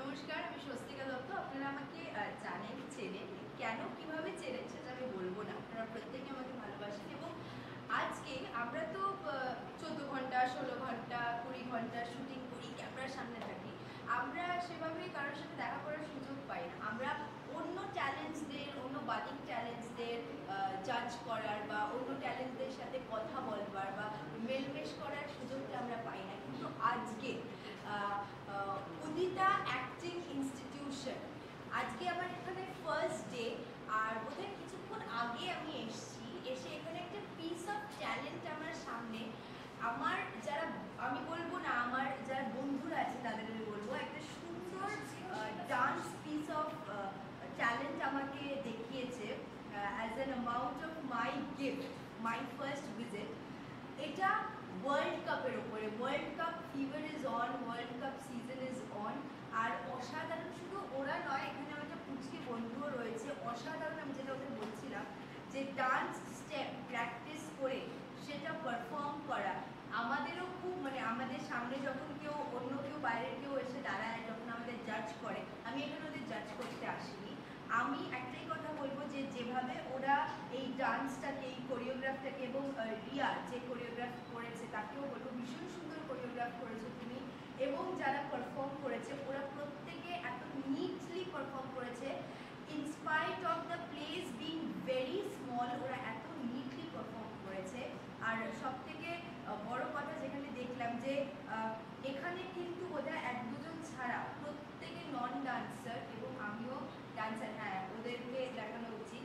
নমস্কার, আমি স্বস্তিকা দত্ত। আপনারা আমাকে জানেন, চেনেন, কেন কিভাবে চেনেন সেটা আমি বলবো না। আপনারা প্রত্যেকে আমাকে ভালোবাসেন এবং আজকে আমরা তো 14 ঘন্টা, 16 ঘন্টা, 20 ঘন্টা শুটিং করি, ক্যামেরার সামনে থাকি। আমরা সেভাবে কারোর সাথে দেখা করার সুযোগ পাই না। আমরা অন্য ট্যালেন্টসদের, অন্য বাদিক ট্যালেন্টসদের জাজ করার বা অন্য ট্যালেন্টদের সাথে কথা বলবার বা মেলমেশ করার সুযোগটা আমরা পাই না। কিন্তু আজকে উদিতা অ্যাক্টিং ইনস্টিটিউশন, আজকে আমার এখানে ফার্স্ট ডে। আর বোধহয় কিছুক্ষণ আগে আমি এসে এখানে একটা পিস অফ ট্যালেন্ট আমার সামনে, আমার যারা, আমি বলবো না, আমার যারা বন্ধুরা আছে তাদের আমি বলবো, একটা সুন্দর ডান্স পিস অফ ট্যালেন্ট আমাকে দেখিয়েছে as an amount of my gift, my first visit. এটা ওয়ার্ল্ড কাপের ওপরে, world cup fever is on, world cup season is on. আর অসাধারণ, শুধু ওরা নয়, এখানে আমার একটা পুচকে বন্ধুও রয়েছে। অসাধারণ, আমি যেটা ওকে বলছিলাম যে ডান্স স্টেপ প্র্যাকটিস করে সেটা পারফর্ম করা আমাদেরও খুব, মানে আমাদের সামনে যখন কেউ, অন্য কেউ, বাইরের কেউ এসে দাঁড়ায়, যখন আমাদের জাজ করে, আমি এখানে ওদের জাজ করতে আসিনি। আমি একটাই কথা বলবো যে যেভাবে ওরা এই ডান্সটাকে, এই কোরিওগ্রাফটাকে, এবং রিয়া যে কোরিওগ্রাফ করেছে তাকেও বলবো ভীষণ সুন্দর কোরিওগ্রাফ করেছো তুমি। এবং যারা পারফর্ম করেছে ওরা প্রত্যেকে এত নিটলি পারফর্ম করেছে, in spite of the place being very small, ওরা এত নিটলি পারফর্ম করেছে। আর সব থেকে বড় কথা যেখানে দেখলাম যে এখানে কিন্তু বোধহয় এক দুজন ছাড়া প্রত্যেকে নন ডান্সার, এবং আমিও ডান্সার, হ্যাঁ ওদেরকে দেখানো উচিত।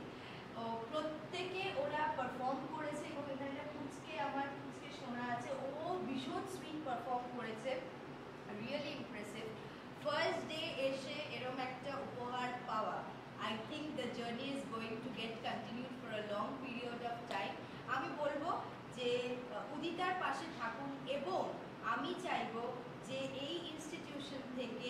প্রত্যেকে ওরা পারফর্ম করেছে এবং এখানে একটা পুচকে, আমার পুচকে শোনা আছে, ও ভীষণ সুইট পারফর্ম করেছে, রিয়েলি ইমপ্রেসিভ। ফার্স্ট ডে এসে এরকম একটা উপহার পাওয়া, I think the journey is going to get continued for a long period of time. আমি বলবো যে উদিতার পাশে থাকুন, এবং আমি চাইবো যে এই ইনস্টিটিউশন থেকে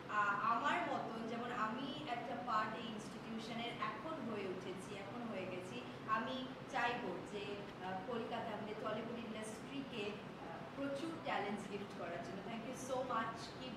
আমার মতন, যেমন আমি একটা পার্ট এই ইনস্টিটিউশনের এখন হয়ে উঠেছি, এখন হয়ে গেছি, আমি চাইবো যে কলকাতা, মানে টলিউড ইন্ডাস্ট্রিকে প্রচুর ট্যালেন্টস গিফট করার জন্য। Thank you so much. Keep